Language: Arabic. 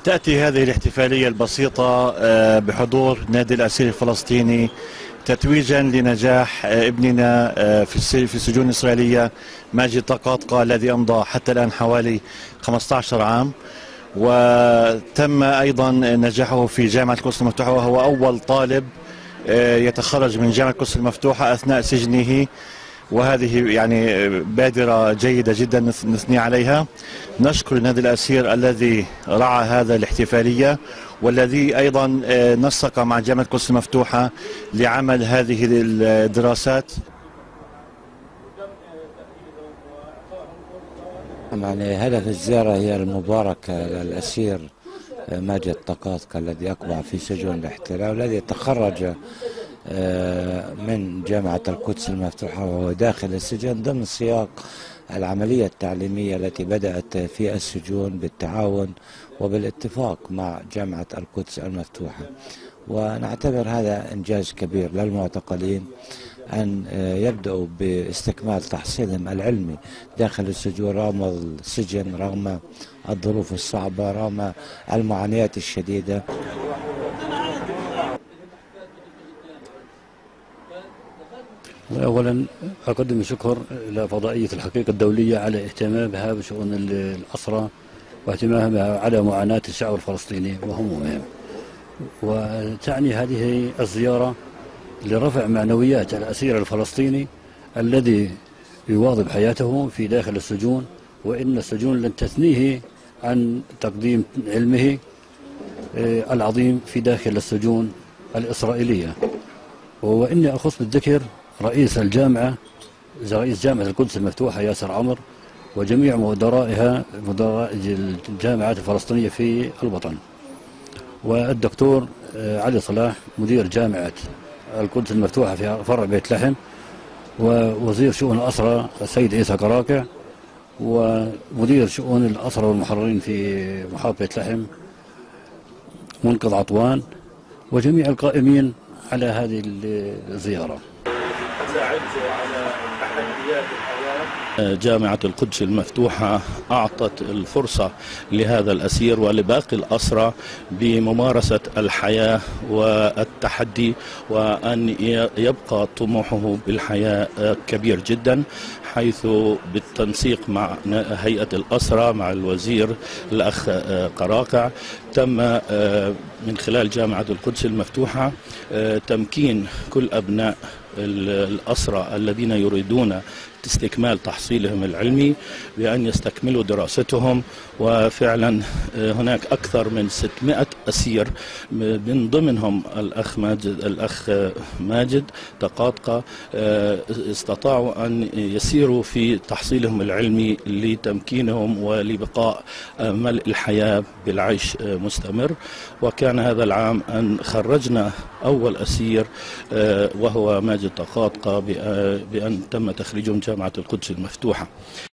تأتي هذه الاحتفالية البسيطة بحضور نادي الأسير الفلسطيني تتويجا لنجاح ابننا في السجون الإسرائيلية ماجد طقاطقة الذي أمضى حتى الآن حوالي 15 عام. وتم أيضا نجاحه في جامعة القدس المفتوحة، وهو أول طالب يتخرج من جامعة القدس المفتوحة أثناء سجنه، وهذه يعني بادرة جيدة جدا نثني عليها. نشكر النادي الأسير الذي رعى هذا الاحتفالية، والذي أيضا نسق مع جامعة القدس المفتوحة لعمل هذه الدراسات. يعني هدف الزيارة هي المباركة للأسير ماجد طقاطقة الذي أقبع في سجون الاحتلال، والذي تخرج من جامعة القدس المفتوحة وهو داخل السجن ضمن سياق العملية التعليمية التي بدأت في السجون بالتعاون وبالاتفاق مع جامعة القدس المفتوحة. ونعتبر هذا إنجاز كبير للمعتقلين أن يبدأوا باستكمال تحصيلهم العلمي داخل السجون رغم السجن، رغم الظروف الصعبة، رغم المعاناة الشديدة. أولا أقدم الشكر إلى فضائية الحقيقة الدولية على اهتمامها بشؤون الأسرى واهتمامها على معاناة الشعب الفلسطيني وهمومهم. وتعني هذه الزيارة لرفع معنويات الأسير الفلسطيني الذي يواظب حياته في داخل السجون، وإن السجون لن تثنيه عن تقديم علمه العظيم في داخل السجون الإسرائيلية. وإني أخص بالذكر رئيس الجامعة، رئيس جامعة القدس المفتوحة ياسر عمر، وجميع مدراء الجامعات الفلسطينية في الوطن، والدكتور علي صلاح مدير جامعة القدس المفتوحة في فرع بيت لحم، ووزير شؤون الأسرى السيد عيسى كراكع، ومدير شؤون الأسرى والمحررين في محافظة بيت لحم منقذ عطوان، وجميع القائمين على هذه الزيارة. جامعة القدس المفتوحة أعطت الفرصة لهذا الأسير ولباقي الأسرى بممارسة الحياة والتحدي، وأن يبقى طموحه بالحياة كبير جدا، حيث بالتنسيق مع هيئة الأسرى مع الوزير الأخ قراقع تم من خلال جامعة القدس المفتوحة تمكين كل أبناء الأسرى الذين يريدون استكمال تحصيلهم العلمي بأن يستكملوا دراستهم. وفعلا هناك أكثر من 600 أسير من ضمنهم الأخ ماجد طقاطقة استطاعوا أن يسيروا في تحصيلهم العلمي لتمكينهم ولبقاء ملء الحياة بالعيش مستمر. وكان هذا العام أن خرجنا أول أسير وهو ماجد طقاطقة بأن تم تخريجه من جامعة القدس المفتوحة.